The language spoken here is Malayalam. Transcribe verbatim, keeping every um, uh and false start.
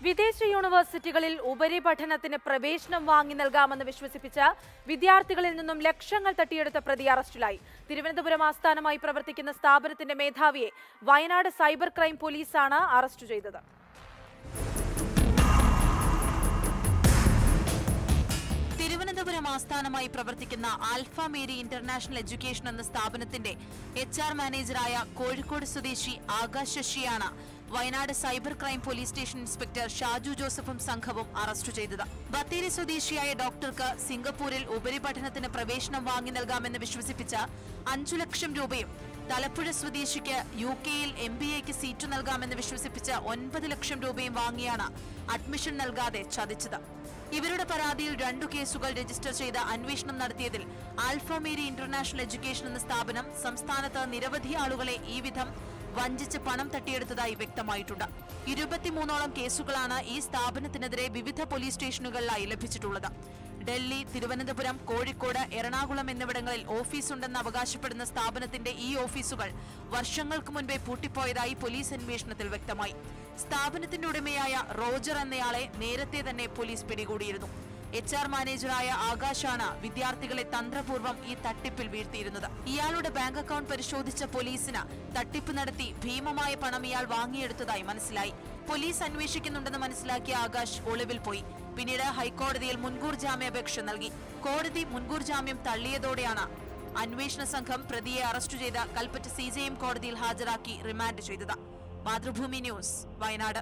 വിദേശ യൂണിവേഴ്സിറ്റികളിൽ ഉപരിപഠനത്തിന് പ്രവേശനം വാങ്ങി നൽകാമെന്ന് വിശ്വസിപ്പിച്ച വിദ്യാർത്ഥികളിൽ നിന്നും ലക്ഷങ്ങൾ തട്ടിയെടുത്ത പ്രതി അറസ്റ്റിലായി. തിരുവനന്തപുരം ആസ്ഥാനമായി പ്രവർത്തിക്കുന്ന സ്ഥാപനത്തിന്റെ മേധാവിയെ വയനാട് സൈബർ ക്രൈം പോലീസാണ് അറസ്റ്റ് ചെയ്തത്. തിരുവനന്തപുരം ആസ്ഥാനമായി പ്രവർത്തിക്കുന്ന ആൽഫ മേരി ഇന്റർനാഷണൽ എഡ്യൂക്കേഷൻ എന്ന സ്ഥാപനത്തിന്റെ എച്ച് ആർ മാനേജറായ കോഴിക്കോട് സ്വദേശി ആകാശ് ശശിയാണ് Wayanad cyber crime police station inspector Shaju ജോസഫും സംഘവും അറസ്റ്റ് ചെയ്തത്. ബത്തേരി സ്വദേശിയായ ഡോക്ടർക്ക് സിംഗപ്പൂരിൽ ഉപരിപഠനത്തിന് പ്രവേശനം വാങ്ങി നൽകാമെന്ന് വിശ്വസിപ്പിച്ച അഞ്ചു ലക്ഷം രൂപയും തലപ്പുഴ സ്വദേശിക്ക് യു കെയിൽ എം ബി എക്ക് സീറ്റ് നൽകാമെന്ന് വിശ്വസിപ്പിച്ച ഒൻപത് ലക്ഷം രൂപയും വാങ്ങിയാണ് അഡ്മിഷൻ നൽകാതെ ചതിച്ചത്. ഇവരുടെ പരാതിയിൽ രണ്ടു കേസുകൾ രജിസ്റ്റർ ചെയ്ത് അന്വേഷണം നടത്തിയതിൽ ആൽഫ മേരി ഇന്റർനാഷണൽ എഡ്യൂക്കേഷൻ എന്ന സ്ഥാപനം സംസ്ഥാനത്ത് നിരവധി ആളുകളെ ഈ വിധം വഞ്ചിച്ച് പണം തട്ടിയെടുത്തതായി വ്യക്തമായിട്ടുണ്ട്. ഇരുപത്തിമൂന്നോളം കേസുകളാണ് ഈ സ്ഥാപനത്തിനെതിരെ വിവിധ പോലീസ് സ്റ്റേഷനുകളിലായി ലഭിച്ചിട്ടുള്ളത്. ഡൽഹി, തിരുവനന്തപുരം, കോഴിക്കോട്, എറണാകുളം എന്നിവിടങ്ങളിൽ ഓഫീസുണ്ടെന്ന് അവകാശപ്പെടുന്ന സ്ഥാപനത്തിന്റെ ഈ ഓഫീസുകൾ വർഷങ്ങൾക്ക് മുൻപേ പൂട്ടിപ്പോയതായി പോലീസ് അന്വേഷണത്തിൽ വ്യക്തമായി. സ്ഥാപനത്തിന്റെ ഉടമയായ റോജർ എന്നയാളെ നേരത്തെ തന്നെ പോലീസ് പിടികൂടിയിരുന്നു. എച്ച് ആർ മാനേജറായ ആകാശാണ് വിദ്യാർത്ഥികളെ തന്ത്രപൂർവ്വം ഈ തട്ടിപ്പിൽ വീഴ്ത്തിയിരുന്നത്. ഇയാളുടെ ബാങ്ക് അക്കൗണ്ട് പരിശോധിച്ച പോലീസിന് തട്ടിപ്പ് നടത്തി ഭീമമായ പണം ഇയാൾ വാങ്ങിയെടുത്തതായി മനസ്സിലായി. പോലീസ് അന്വേഷിക്കുന്നുണ്ടെന്ന് മനസ്സിലാക്കിയ ആകാശ് ഒളിവിൽ പോയി. പിന്നീട് ഹൈക്കോടതിയിൽ മുൻകൂർ ജാമ്യാപേക്ഷ നൽകി. കോടതി മുൻകൂർ ജാമ്യം തള്ളിയതോടെയാണ് അന്വേഷണ സംഘം പ്രതിയെ അറസ്റ്റ് ചെയ്ത് കൽപ്പറ്റ സി ജെ എം കോടതിയിൽ ഹാജരാക്കി റിമാൻഡ് ചെയ്തത്. മാതൃഭൂമി ന്യൂസ്, വയനാട്.